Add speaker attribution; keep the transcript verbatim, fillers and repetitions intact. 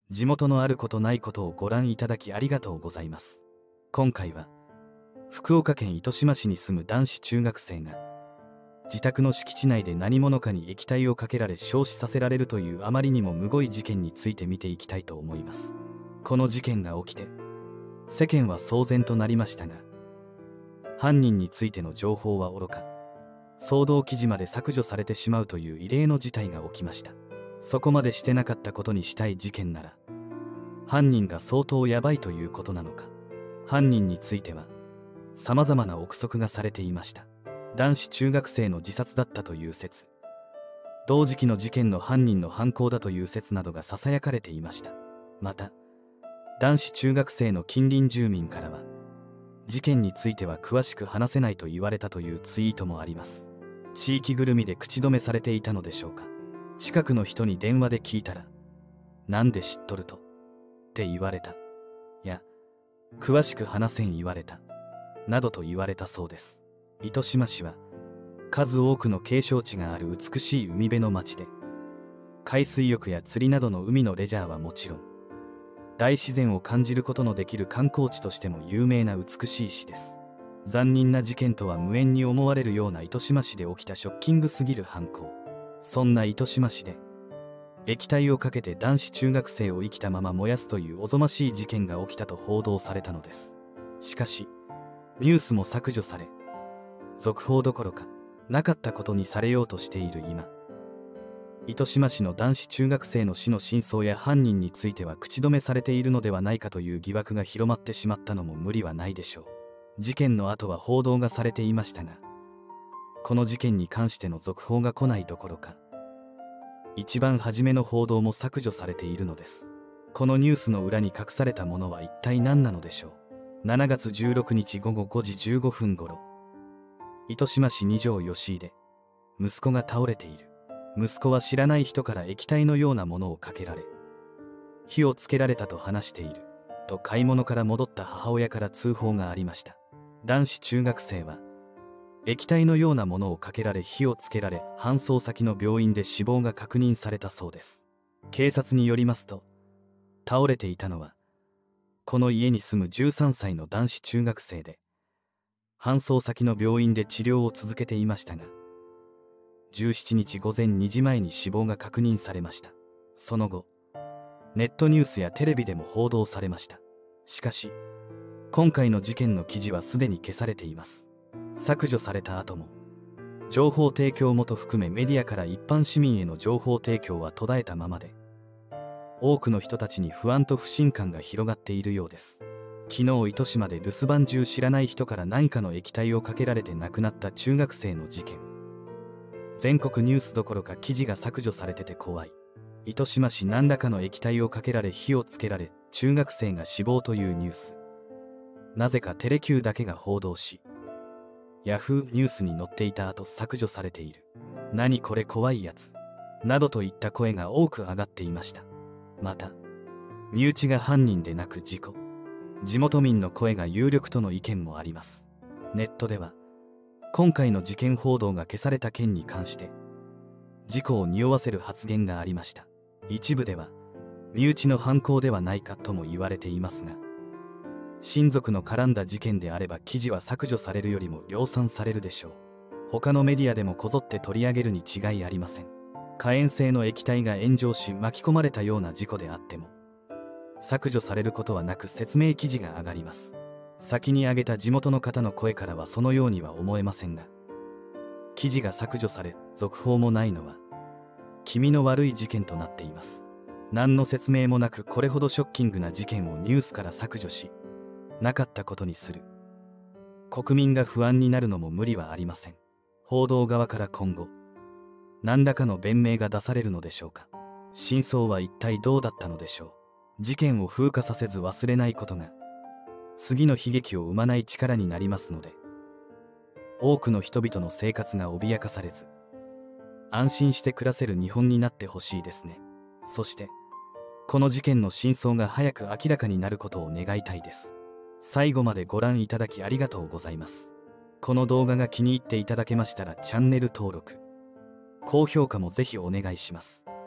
Speaker 1: 地元のあることないことをご覧いただきありがとうございます。今回は福岡県糸島市に住む男子中学生が自宅の敷地内で何者かに液体をかけられ焼死させられるというあまりにもむごい事件について見ていきたいと思います。この事件が起きて世間は騒然となりましたが、犯人についての情報はおろか、騒動記事まで削除されてしまうという異例の事態が起きました。そこまでしてなかったことにしたい事件なら、犯人が相当やばいということなのか。犯人についてはさまざまな憶測がされていました。男子中学生の自殺だったという説、同時期の事件の犯人の犯行だという説などがささやかれていました。また男子中学生の近隣住民からは、事件については詳しく話せないと言われたというツイートもあります。地域ぐるみで口止めされていたのでしょうか。近くの人に電話で聞いたら、なんで知っとるとって言われた。いや、詳しく話せん言われた。などと言われたそうです。糸島市は数多くの景勝地がある美しい海辺の町で、海水浴や釣りなどの海のレジャーはもちろん、大自然を感じることのできる観光地としても有名な美しい市です。残忍な事件とは無縁に思われるような糸島市で起きたショッキングすぎる犯行。そんな糸島市で液体をかけて男子中学生を生きたまま燃やすというおぞましい事件が起きたと報道されたのです。しかしニュースも削除され、続報どころかなかったことにされようとしている今、糸島市の男子中学生の死の真相や犯人については口止めされているのではないかという疑惑が広まってしまったのも無理はないでしょう。事件の後は報道がされていましたが、この事件に関しての続報が来ないどころか、一番初めの報道も削除されているのです。このニュースの裏に隠されたものは一体何なのでしょう。しちがつじゅうろくにちごごごじじゅうごふんごろ、糸島市二条吉井で息子が倒れている。息子は知らない人から液体のようなものをかけられ、火をつけられたと話していると買い物から戻った母親から通報がありました。男子中学生は液体のようなものをかけられ火をつけられ、搬送先の病院で死亡が確認されたそうです。警察によりますと、倒れていたのはこの家に住むじゅうさんさいの男子中学生で、搬送先の病院で治療を続けていましたが、じゅうしちにちごぜんにじまえに死亡が確認されました。その後ネットニュースやテレビでも報道されました。しかし今回の事件の記事はすでに消されています。削除された後も情報提供元含めメディアから一般市民への情報提供は途絶えたままで、多くの人たちに不安と不信感が広がっているようです。昨日糸島で留守番中知らない人から何かの液体をかけられて亡くなった中学生の事件、全国ニュースどころか記事が削除されてて怖い。糸島市何らかの液体をかけられ火をつけられ中学生が死亡というニュース、なぜかテレキューだけが報道し、ヤフーニュースに載っていた後削除されている。何これ怖いやつなどといった声が多く上がっていました。また身内が犯人でなく事故、地元民の声が有力との意見もあります。ネットでは今回の事件報道が消された件に関して事故を匂わせる発言がありました。一部では身内の犯行ではないかとも言われていますが、親族の絡んだ事件であれば記事は削除されるよりも量産されるでしょう。他のメディアでもこぞって取り上げるに違いありません。火炎性の液体が炎上し巻き込まれたような事故であっても削除されることはなく説明記事が上がります。先に挙げた地元の方の声からはそのようには思えませんが、記事が削除され続報もないのは気味の悪い事件となっています。何の説明もなくこれほどショッキングな事件をニュースから削除しなかったことにする。国民が不安になるのも無理はありません。報道側から今後何らかの弁明が出されるのでしょうか。真相は一体どうだったのでしょう。事件を風化させず忘れないことが次の悲劇を生まない力になりますので、多くの人々の生活が脅かされず安心して暮らせる日本になってほしいですね。そしてこの事件の真相が早く明らかになることを願いたいです。最後までご覧いただきありがとうございます。この動画が気に入っていただけましたらチャンネル登録、高評価もぜひお願いします。